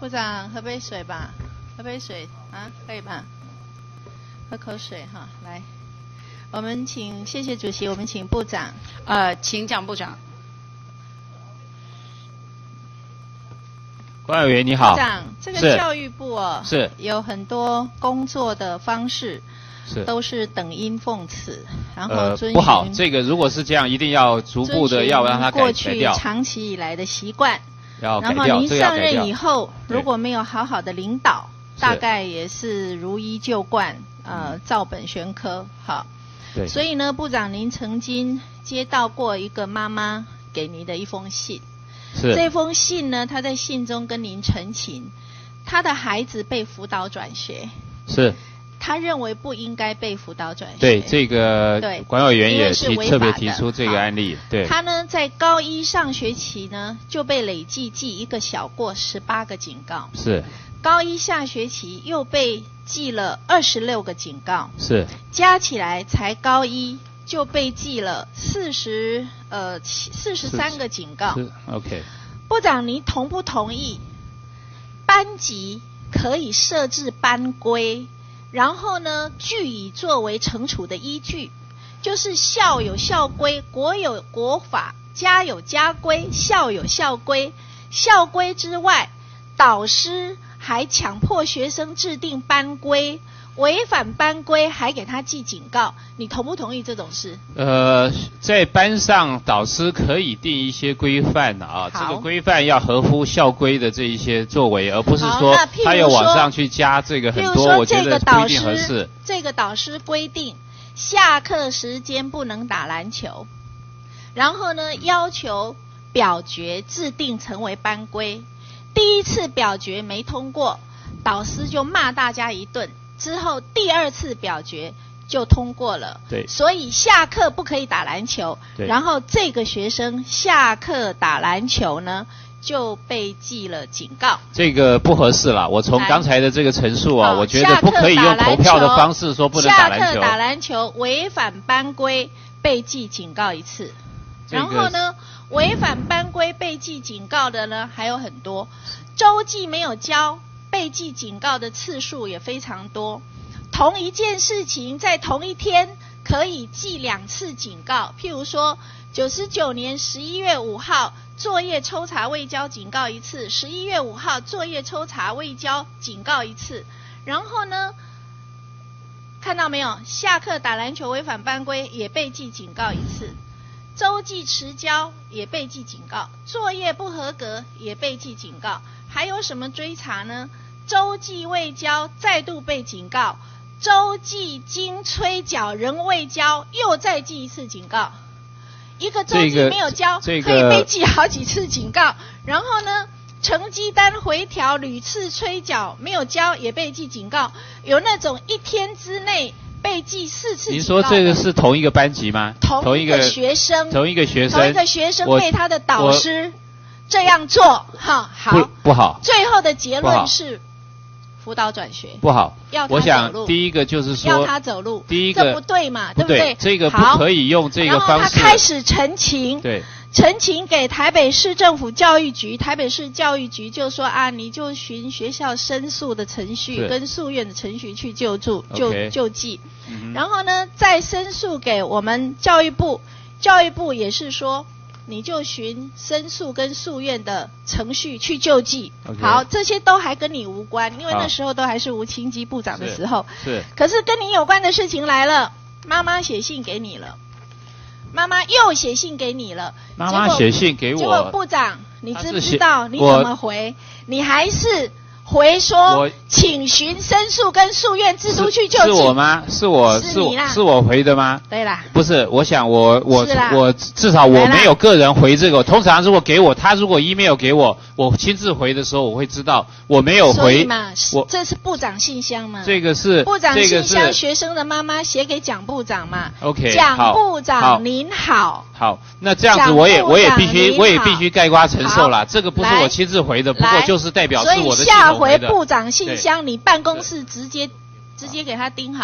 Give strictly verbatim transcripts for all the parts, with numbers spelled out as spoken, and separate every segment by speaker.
Speaker 1: 部长喝杯水吧，喝杯水啊，可以吧？喝口水哈，来，我们请谢谢主席，我们请部长。
Speaker 2: 呃，请蒋部长。
Speaker 3: 关委员你好。
Speaker 1: 部长，这个教育部哦，
Speaker 3: 是
Speaker 1: 有很多工作的方式。
Speaker 3: 是
Speaker 1: 都是等音奉词，然后
Speaker 3: 呃
Speaker 1: 遵
Speaker 3: 不好，这个如果是这样，一定要逐步的要让它改
Speaker 1: 过
Speaker 3: 改掉。
Speaker 1: 去长期以来的习惯，
Speaker 3: 要改掉，
Speaker 1: 然后您上
Speaker 3: 这个要改掉
Speaker 1: 任以后，如果没有好好的领导，大概也是如一旧惯，呃，照本宣科。好，
Speaker 3: 对。
Speaker 1: 所以呢，部长您曾经接到过一个妈妈给您的一封信，
Speaker 3: 是
Speaker 1: 这封信呢，她在信中跟您陈情，她的孩子被辅导转学。
Speaker 3: 是。
Speaker 1: 他认为不应该被辅导转学。
Speaker 3: 对，这个管委员也提特别提出这个案例。对，
Speaker 1: 他呢在高一上学期呢就被累计记一个小过十八个警告。
Speaker 3: 是。
Speaker 1: 高一下学期又被记了二十六个警告。
Speaker 3: 是。
Speaker 1: 加起来才高一就被记了四十呃四十三个警告。
Speaker 3: 是 OK。
Speaker 1: 部长，您同不同意班级可以设置班规？然后呢，据以作为惩处的依据，就是校有校规，国有国法，家有家规，校有校规。校规之外，导师还强迫学生制定班规，违反班规还给他记警告。你同不同意这种事？
Speaker 3: 呃，在班上导师可以定一些规范啊，这个规范要合乎校规的这一些作为，而不是说他有往上去加这个很多，我觉得不一定合适。
Speaker 1: 这个导师规定下课时间不能打篮球，然后呢要求表决制定成为班规。第一次表决没通过，导师就骂大家一顿，之后第二次表决就通过了。
Speaker 3: 对，
Speaker 1: 所以下课不可以打篮球。
Speaker 3: 对，
Speaker 1: 然后这个学生下课打篮球呢就被记了警告。
Speaker 3: 这个不合适了。我从刚才的这个陈述啊，我觉得不可以用投票的方式说不能打篮球。
Speaker 1: 下课打篮球违反班规被记警告一次。
Speaker 3: 这个、
Speaker 1: 然后呢，违反班规被记警告的呢还有很多，周记没有交被记警告的次数也非常多。同一件事情在同一天可以记两次警告，譬如说九十九年十一月五号作业抽查未交警告一次，十一月五号作业抽查未交警告一次。然后呢，看到没有，下课打篮球违反班规也被记警告一次，周记迟交也被记警告，作业不合格也被记警告。还有什么追查呢？周记未交再度被警告，周记经催缴仍未交又再记一次警告。一个周记没有交、这个、可以被记好几次警告。然后呢，成绩单回调屡次催缴没有交也被记警告。有那种一天之内被记四次警告。
Speaker 3: 您说这个是同一个班级吗？
Speaker 1: 同一个学生，
Speaker 3: 同一个学生，
Speaker 1: 同一个学生被他的导师这样做，哈，好，
Speaker 3: 不不好。
Speaker 1: 最后的结论是辅导转学
Speaker 3: 不好。
Speaker 1: 要他走路。
Speaker 3: 我想第一个就是说
Speaker 1: 要他走路，
Speaker 3: 第一个
Speaker 1: 这不对嘛，对
Speaker 3: 不对？这个不可以用这个方式。
Speaker 1: 然后他开始陈情，
Speaker 3: 对，
Speaker 1: 陈情给台北市政府教育局，台北市教育局就说啊，你就循学校申诉的程序跟诉愿的程序去救助，就救济。嗯、然后呢，再申诉给我们教育部，教育部也是说，你就循申诉跟诉愿的程序去救济。
Speaker 3: Okay.
Speaker 1: 好，这些都还跟你无关，因为那时候都还是吴清基部长的时候。
Speaker 3: 是。是
Speaker 1: 可是跟你有关的事情来了，妈妈写信给你了。妈妈又写信给你了，
Speaker 3: 妈妈写信给我，
Speaker 1: 结果部长，你知不知道你怎么回？你还是回说，请循申诉跟诉愿制度去救济。
Speaker 3: 是我吗？是我是我是我回的吗？
Speaker 1: 对啦，
Speaker 3: 不是，我想我我我至少我没有个人回这个。通常如果给我，他如果 email 给我，我亲自回的时候，我会知道我没有回。
Speaker 1: 所以嘛，我这是部长信箱嘛？
Speaker 3: 这个是
Speaker 1: 部长信箱，学生的妈妈写给蒋部长嘛
Speaker 3: ？OK，
Speaker 1: 蒋部长您好。
Speaker 3: 好，那这样子我也我也必须我也必须概括承受啦。这个不是我亲自回的，不过就是代表是我的系统回的。
Speaker 1: 所以下回部长信箱，你办公室直接直接给他盯好。
Speaker 3: 好。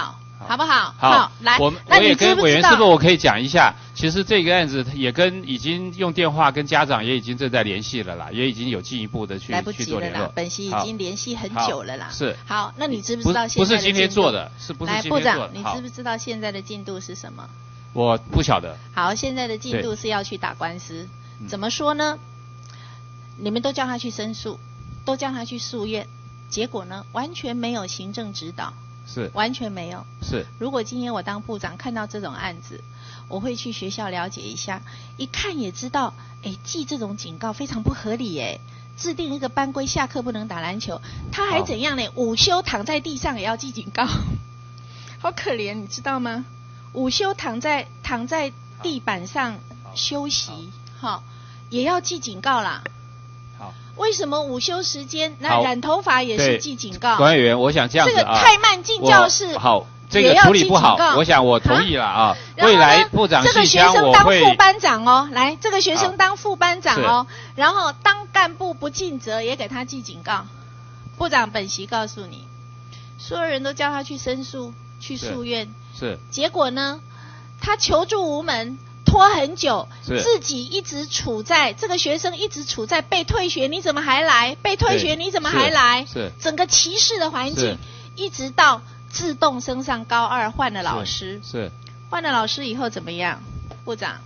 Speaker 1: 好不好？
Speaker 3: 好，
Speaker 1: 好来，
Speaker 3: 我我也跟委员是不是我可以讲一下？其实这个案子也跟已经用电话跟家长也已经正在联系了啦，也已经有进一步的去
Speaker 1: 来不及了啦，本席已经联系很久了啦。
Speaker 3: 是。
Speaker 1: 好，那你知不知道现在的进度？
Speaker 3: 不是今天做的，是不是今天做的？
Speaker 1: 来，部长，你知不知道现在的进度是什么？
Speaker 3: 我不晓得。
Speaker 1: 好，现在的进度是要去打官司。怎么说呢？你们都叫他去申诉，都叫他去诉愿，结果呢，完全没有行政指导。
Speaker 3: 是。
Speaker 1: 完全没有。
Speaker 3: 是。
Speaker 1: 如果今天我当部长看到这种案子，我会去学校了解一下，一看也知道，哎，记这种警告非常不合理哎。制定一个班规，下课不能打篮球，他还怎样呢？午休躺在地上也要记警告，好可怜，你知道吗？午休躺在躺在地板上休息，好，也要记警告啦。
Speaker 3: 好，
Speaker 1: 为什么午休时间那染头发也是记警告？
Speaker 3: 管委员，我想这样子啊，
Speaker 1: 这个太慢进教室，
Speaker 3: 好。这个处理不好，我想我同意了啊。未来部长信箱我会。这个学生当副
Speaker 1: 班长哦，来，这个学生当副班长哦，然后当干部不尽责也给他记警告。部长本席告诉你，所有人都叫他去申诉、去诉愿，
Speaker 3: 是。
Speaker 1: 结果呢，他求助无门，拖很久，自己一直处在这个学生一直处在被退学，你怎么还来？被退学你怎么还来？
Speaker 3: 是。
Speaker 1: 整个歧视的环境，一直到。自动升上高二，换了老师，
Speaker 3: 是
Speaker 1: 换了老师以后怎么样？部长，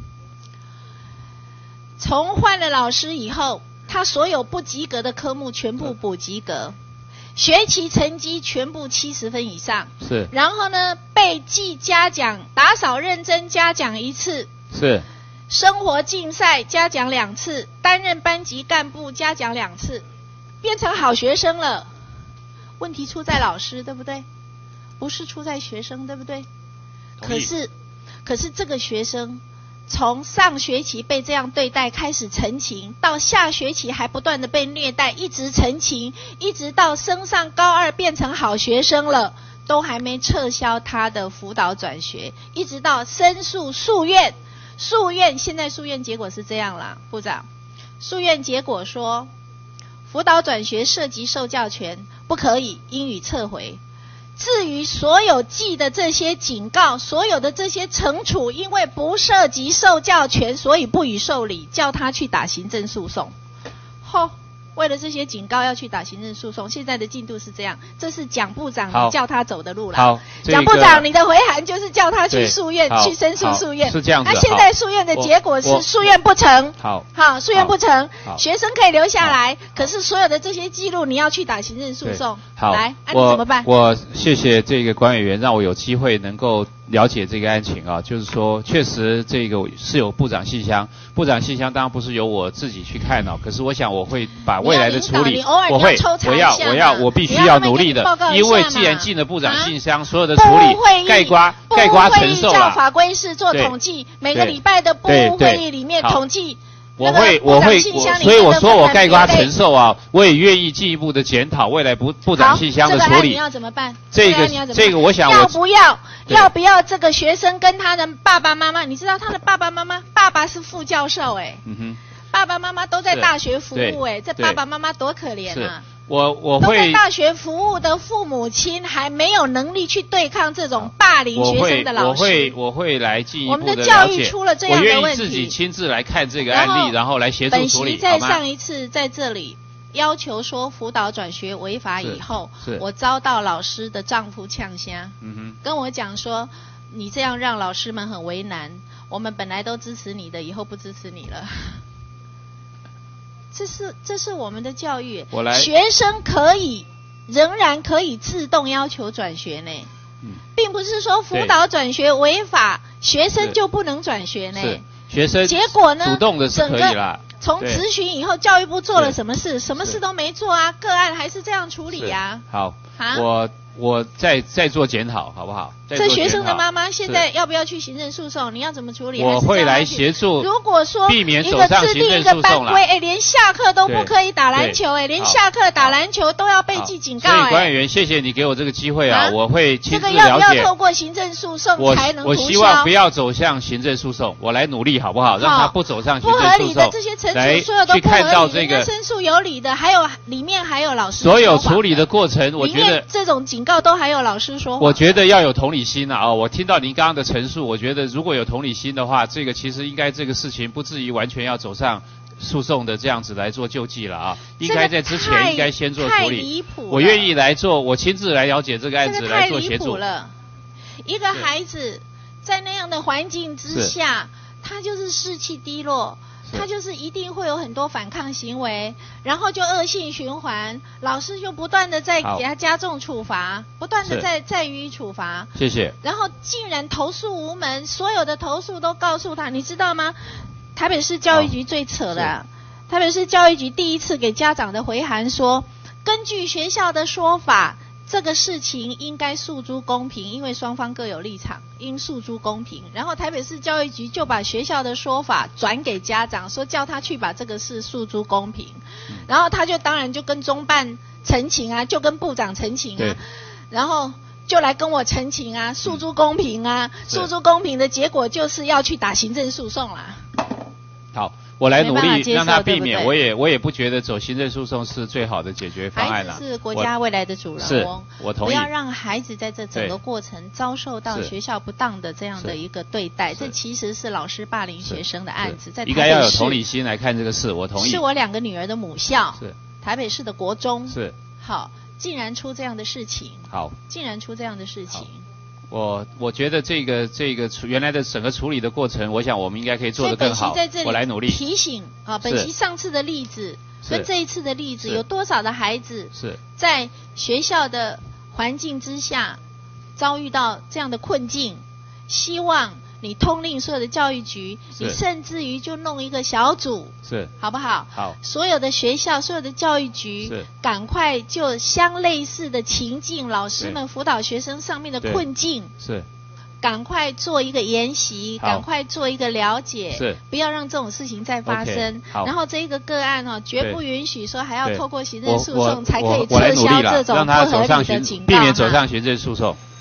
Speaker 1: 从换了老师以后，他所有不及格的科目全部补及格，学期成绩全部七十分以上，
Speaker 3: 是。
Speaker 1: 然后呢，被记嘉奖，打扫认真嘉奖一次，
Speaker 3: 是。
Speaker 1: 生活竞赛嘉奖两次，担任班级干部嘉奖两次，变成好学生了。问题出在老师，对不对？不是出在学生，对不对？可是，可是这个学生从上学期被这样对待开始陈情，到下学期还不断的被虐待，一直陈情，一直到升上高二变成好学生了，都还没撤销他的辅导转学，一直到申诉诉愿，诉愿现在诉愿结果是这样啦，部长，诉愿结果说，辅导转学涉及受教权，不可以，应予撤回。至于所有记的这些警告，所有的这些惩处，因为不涉及受教权，所以不予受理，叫他去打行政诉讼。吼，为了这些警告要去打行政诉讼，现在的进度是这样，这是蒋部长你叫他走的路了。
Speaker 3: 好，
Speaker 1: 蒋部长，你的回函就是叫他去诉愿，去申诉诉愿。
Speaker 3: 是这样子。
Speaker 1: 那现在诉愿的结果是诉愿不成。
Speaker 3: 好，
Speaker 1: 好，诉愿不成，学生可以留下来，可是所有的这些记录你要去打行政诉讼。
Speaker 3: 好，
Speaker 1: 来，那、啊、你怎么办？
Speaker 3: 我谢谢这个管委员，让我有机会能够了解这个案情啊，就是说，确实这个是有部长信箱，部长信箱当然不是由我自己去看哦，可是我想我会把未来的处理，我会，我要，我要，我必须要努力的，因为既然进了部长信箱，啊、所有的处理概括概括承受了。
Speaker 1: 法规是做统计，每个礼拜的部务会议里面统计。
Speaker 3: 我会，我会，所以我说我概括承受啊，我也愿意进一步的检讨未来部部长信箱的处理。
Speaker 1: 这个案你要怎么办？
Speaker 3: 这个这个，我想
Speaker 1: 要不要要不要这个学生跟他的爸爸妈妈？你知道他的爸爸妈妈，爸爸是副教授哎、欸，嗯哼，爸爸妈妈都在大学服务哎、欸，这爸爸妈妈多可怜啊！
Speaker 3: 我我会
Speaker 1: 都在大学服务的父母亲还没有能力去对抗这种霸凌学生的老师，
Speaker 3: 我会我会来进一步的了解。
Speaker 1: 我们的教育出了这样的问题，
Speaker 3: 我愿意自己亲自来看这个案例，然后来协助处理。
Speaker 1: 本席在上一次在这里要求说辅导转学违法以后，我遭到老师的丈夫呛虾，嗯哼，跟我讲说你这样让老师们很为难，我们本来都支持你的，以后不支持你了。这是这是我们的教育，
Speaker 3: 我来
Speaker 1: 学生可以仍然可以自动要求转学呢，嗯，并不是说辅导转学违法，学生就不能转学呢。
Speaker 3: 学生
Speaker 1: 结果呢，
Speaker 3: 主动的是可以啦。
Speaker 1: 从咨询以后，教育部做了什么事？什么事都没做啊，个案还是这样处理啊。
Speaker 3: 好，啊、我我再再做检讨，好不好？
Speaker 1: 这学生的妈妈现在要不要去行政诉讼？你要怎么处理？
Speaker 3: 我会来协助。
Speaker 1: 如果说
Speaker 3: 避免走上行政诉讼了，
Speaker 1: 哎，连下课都不可以打篮球，哎，连下课打篮球都要被记警告。
Speaker 3: 所以管委员，谢谢你给我这个机会啊，我会亲自了解。
Speaker 1: 这个要不要透过行政诉讼才能涂销？
Speaker 3: 我希望不要走向行政诉讼，我来努力好不好？让他不走上行政诉讼。
Speaker 1: 不合理的这些惩处，所有都不合理。人家申诉有理的，还有里面还有老师。
Speaker 3: 所有处理的过程，我觉得
Speaker 1: 这种警告都还有老师说。
Speaker 3: 我觉得要有同理。 理心啊！哦，我听到您刚刚的陈述，我觉得如果有同理心的话，这个其实应该这个事情不至于完全要走上诉讼的这样子来做救济了啊，应该在之前应该先做处理。
Speaker 1: 太离谱了！
Speaker 3: 我愿意来做，我亲自来了解这个案子，
Speaker 1: 这个
Speaker 3: 来做协助。
Speaker 1: 太离谱了！一个孩子在那样的环境之下，他就是士气低落。他就是一定会有很多反抗行为，然后就恶性循环，老师就不断的在给他加重处罚，不断的在在予以处罚。
Speaker 3: 谢谢。
Speaker 1: 然后竟然投诉无门，所有的投诉都告诉他，你知道吗？台北市教育局最扯的、啊，台北市教育局第一次给家长的回函说，根据学校的说法，这个事情应该诉诸公平，因为双方各有立场，应诉诸公平。然后台北市教育局就把学校的说法转给家长，说叫他去把这个事诉诸公平。嗯、然后他就当然就跟中办陈情啊，就跟部长陈情啊，然后就来跟我陈情啊，诉诸公平啊，嗯、诉诸公平的结果就是要去打行政诉讼啦。
Speaker 3: 好。我来努力让他避免，对对我也我也不觉得走行政诉讼是最好的解决方案了。
Speaker 1: 孩子是国家未来的主人翁，
Speaker 3: 我同意。
Speaker 1: 不要让孩子在这整个过程遭受到学校不当的这样的一个对待，这其实是老师霸凌学生的案子，在台北市
Speaker 3: 应该要有同理心来看这个事，我同意。
Speaker 1: 是我两个女儿的母校，
Speaker 3: 是
Speaker 1: 台北市的国中，
Speaker 3: 是
Speaker 1: 好，竟然出这样的事情，
Speaker 3: 好，
Speaker 1: 竟然出这样的事情。
Speaker 3: 我我觉得这个这个原来的整个处理的过程，我想我们应该可以做得更好。
Speaker 1: 在这里
Speaker 3: 我来努力
Speaker 1: 提醒啊，本期上次的例子跟这一次的例子，有多少的孩子
Speaker 3: 是
Speaker 1: 在学校的环境之下遭遇到这样的困境？希望你通令所有的教育局，你甚至于就弄一个小组，
Speaker 3: 是
Speaker 1: 好不好？
Speaker 3: 好，
Speaker 1: 所有的学校、所有的教育局，
Speaker 3: 是
Speaker 1: 赶快就相类似的情境，老师们辅导学生上面的困境，
Speaker 3: 是
Speaker 1: 赶快做一个研习，赶快做一个了解，
Speaker 3: 是
Speaker 1: 不要让这种事情再发生。
Speaker 3: Okay,
Speaker 1: 然后这一个个案哦，绝不允许说还要透过行政诉讼才可以撤销这种不合理的警告，
Speaker 3: 避免走上行政诉讼。